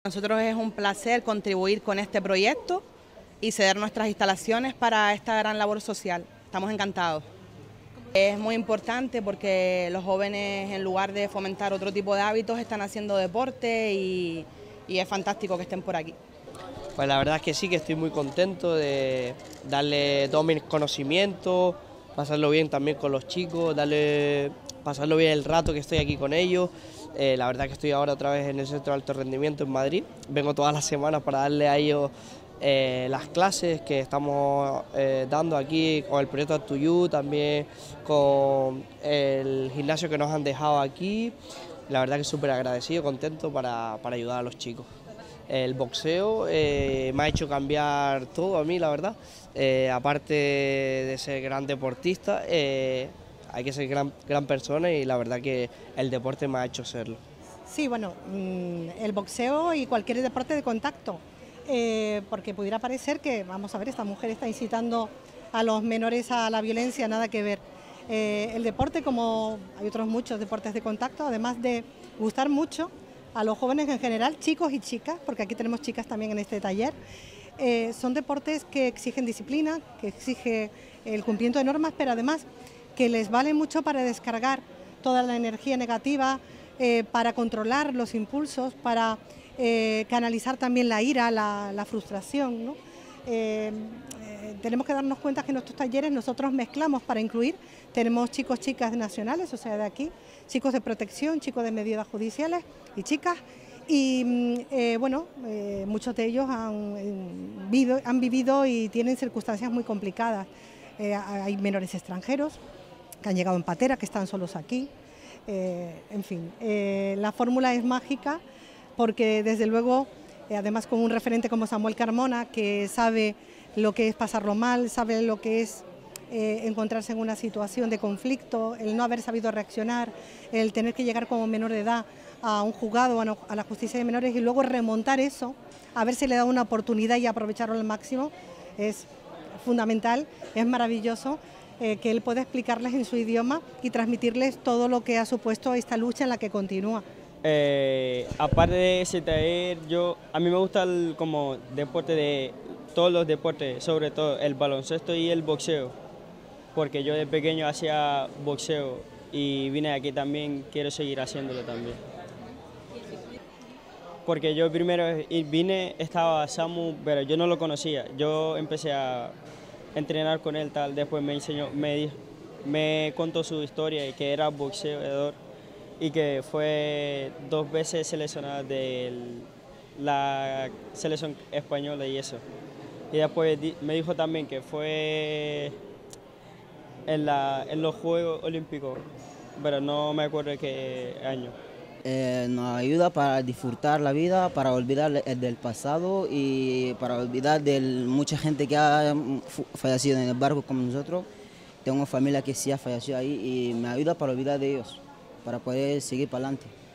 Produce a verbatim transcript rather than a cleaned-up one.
Nosotros es un placer contribuir con este proyecto y ceder nuestras instalaciones para esta gran labor social. Estamos encantados. Es muy importante porque los jóvenes, en lugar de fomentar otro tipo de hábitos, están haciendo deporte y, y es fantástico que estén por aquí. Pues la verdad es que sí, que estoy muy contento de darle todos mis conocimientos, pasarlo bien también con los chicos, darle, pasarlo bien el rato que estoy aquí con ellos. Eh, la verdad que estoy ahora otra vez en el Centro de Alto Rendimiento en Madrid. Vengo todas las semanas para darle a ellos eh, las clases que estamos eh, dando aquí con el proyecto Artuyú, también con el gimnasio que nos han dejado aquí. La verdad que súper agradecido, contento para, para ayudar a los chicos. El boxeo eh, me ha hecho cambiar todo a mí, la verdad. Eh, aparte de ser gran deportista, eh, hay que ser gran, gran persona y la verdad que el deporte me ha hecho serlo. Sí, bueno, el boxeo y cualquier deporte de contacto, eh, porque pudiera parecer que, vamos a ver, esta mujer está incitando a los menores a la violencia, nada que ver. Eh, el deporte, como hay otros muchos deportes de contacto, además de gustar mucho a los jóvenes en general, chicos y chicas, porque aquí tenemos chicas también en este taller, eh, son deportes que exigen disciplina, que exigen el cumplimiento de normas, pero además que les vale mucho para descargar toda la energía negativa, eh, para controlar los impulsos, para eh, canalizar también la ira, la, la frustración, ¿no? Eh, eh, tenemos que darnos cuenta que en nuestros talleres nosotros mezclamos para incluir, tenemos chicos, chicas nacionales, o sea, de aquí, chicos de protección, chicos de medidas judiciales y chicas, y eh, bueno, eh, muchos de ellos han, vivido, han vivido y tienen circunstancias muy complicadas. Eh, hay menores extranjeros que han llegado en patera, que están solos aquí, eh, en fin, eh, la fórmula es mágica porque desde luego, eh, además con un referente como Samuel Carmona, que sabe lo que es pasarlo mal, sabe lo que es eh, encontrarse en una situación de conflicto, el no haber sabido reaccionar, el tener que llegar como menor de edad a un juzgado, a la justicia de menores y luego remontar eso, a ver si le da una oportunidad y aprovecharlo al máximo, es fundamental, es maravilloso. Eh, que él pueda explicarles en su idioma y transmitirles todo lo que ha supuesto esta lucha en la que continúa. Eh, aparte de ese taller, yo, a mí me gusta el, como deporte de todos los deportes, sobre todo el baloncesto y el boxeo, porque yo de pequeño hacía boxeo y vine aquí también, quiero seguir haciéndolo también. Porque yo primero vine, estaba Samu, pero yo no lo conocía, yo empecé a entrenar con él, tal, después me enseñó, me, me contó su historia y que era boxeador y que fue dos veces seleccionado de la selección española y eso. Y después me dijo también que fue en, la, en los Juegos Olímpicos, pero no me acuerdo qué año. Eh, nos ayuda para disfrutar la vida, para olvidar el del pasado y para olvidar de mucha gente que ha fallecido en el barco como nosotros. Tengo una familia que sí ha fallecido ahí y me ayuda para olvidar de ellos, para poder seguir para adelante.